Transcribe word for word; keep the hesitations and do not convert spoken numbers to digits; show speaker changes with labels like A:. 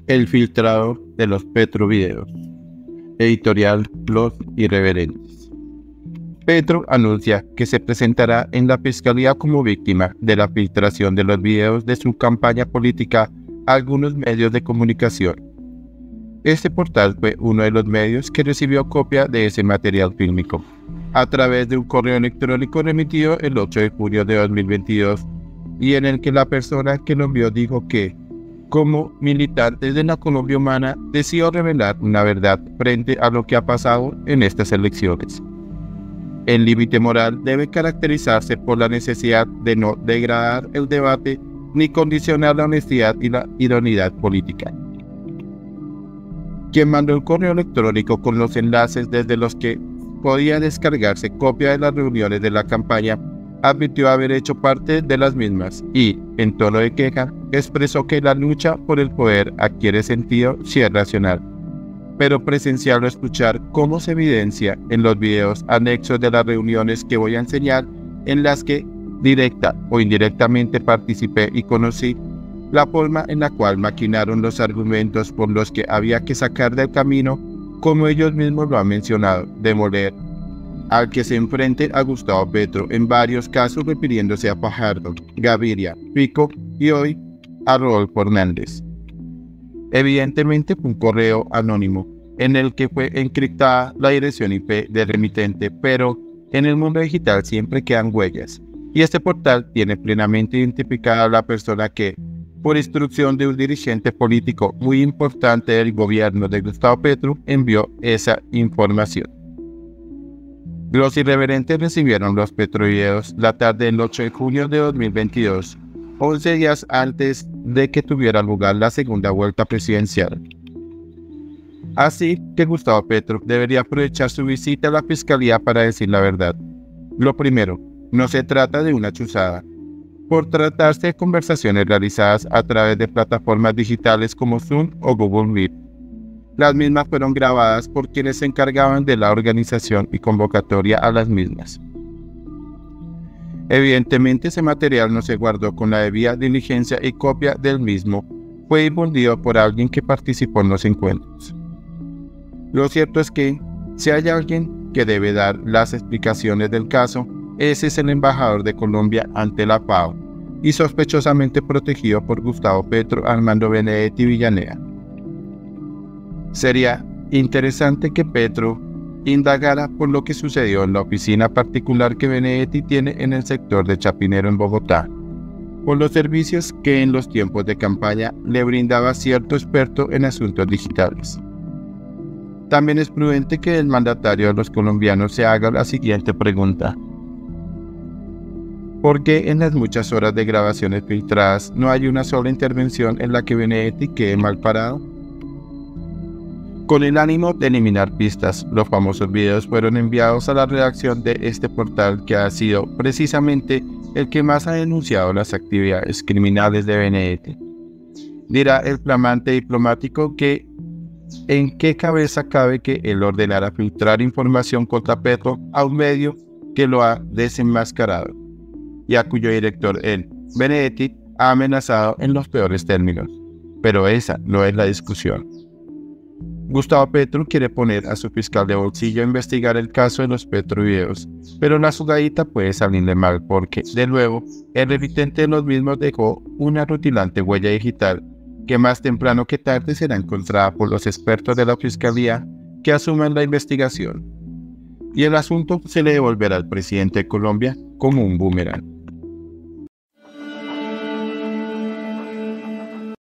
A: El filtrado de los Petrovideos. Editorial Los Irreverentes. Petro anuncia que se presentará en la Fiscalía como víctima de la filtración de los videos de su campaña política a algunos medios de comunicación. Este portal fue uno de los medios que recibió copia de ese material fílmico, a través de un correo electrónico remitido el ocho de junio de dos mil veintidós, y en el que la persona que lo envió dijo que, como militantes de la Colombia humana, decidió revelar una verdad frente a lo que ha pasado en estas elecciones. El límite moral debe caracterizarse por la necesidad de no degradar el debate ni condicionar la honestidad y la idoneidad política. Quien mandó el correo electrónico con los enlaces desde los que podía descargarse copia de las reuniones de la campaña admitió haber hecho parte de las mismas y, en tono de queja, expresó que la lucha por el poder adquiere sentido si es racional, pero presenciar o escuchar cómo se evidencia en los videos anexos de las reuniones que voy a enseñar, en las que directa o indirectamente participé y conocí, la forma en la cual maquinaron los argumentos por los que había que sacar del camino, como ellos mismos lo han mencionado, demoler al que se enfrente a Gustavo Petro, en varios casos refiriéndose a Fajardo, Gaviria, Fico y hoy a Rodolfo Hernández. Evidentemente fue un correo anónimo en el que fue encriptada la dirección I P del remitente, pero en el mundo digital siempre quedan huellas, y este portal tiene plenamente identificada a la persona que, por instrucción de un dirigente político muy importante del gobierno de Gustavo Petro, envió esa información. Los irreverentes recibieron los Petrovideos la tarde del ocho de junio de dos mil veintidós, once días antes de que tuviera lugar la segunda vuelta presidencial. Así que Gustavo Petro debería aprovechar su visita a la Fiscalía para decir la verdad. Lo primero, no se trata de una chuzada. Por tratarse de conversaciones realizadas a través de plataformas digitales como Zoom o Google Meet. Las mismas fueron grabadas por quienes se encargaban de la organización y convocatoria a las mismas. Evidentemente ese material no se guardó con la debida diligencia y copia del mismo fue difundido por alguien que participó en los encuentros. Lo cierto es que, si hay alguien que debe dar las explicaciones del caso, ese es el embajador de Colombia ante la FAO y sospechosamente protegido por Gustavo Petro, Armando Benedetti Villanea. Sería interesante que Petro indagara por lo que sucedió en la oficina particular que Benedetti tiene en el sector de Chapinero en Bogotá, por los servicios que en los tiempos de campaña le brindaba cierto experto en asuntos digitales. También es prudente que el mandatario de los colombianos se haga la siguiente pregunta. ¿Por qué en las muchas horas de grabaciones filtradas no hay una sola intervención en la que Benedetti quede mal parado? Con el ánimo de eliminar pistas, los famosos videos fueron enviados a la redacción de este portal que ha sido precisamente el que más ha denunciado las actividades criminales de Benedetti. Dirá el flamante diplomático que ¿en qué cabeza cabe que él ordenara filtrar información contra Petro a un medio que lo ha desenmascarado y a cuyo director él, Benedetti, ha amenazado en los peores términos? Pero esa no es la discusión. Gustavo Petro quiere poner a su fiscal de bolsillo a investigar el caso de los Petrovideos, pero la jugadita puede salirle mal porque, de nuevo, el remitente de los mismos dejó una rutilante huella digital que más temprano que tarde será encontrada por los expertos de la Fiscalía que asuman la investigación. Y el asunto se le devolverá al presidente de Colombia como un boomerang.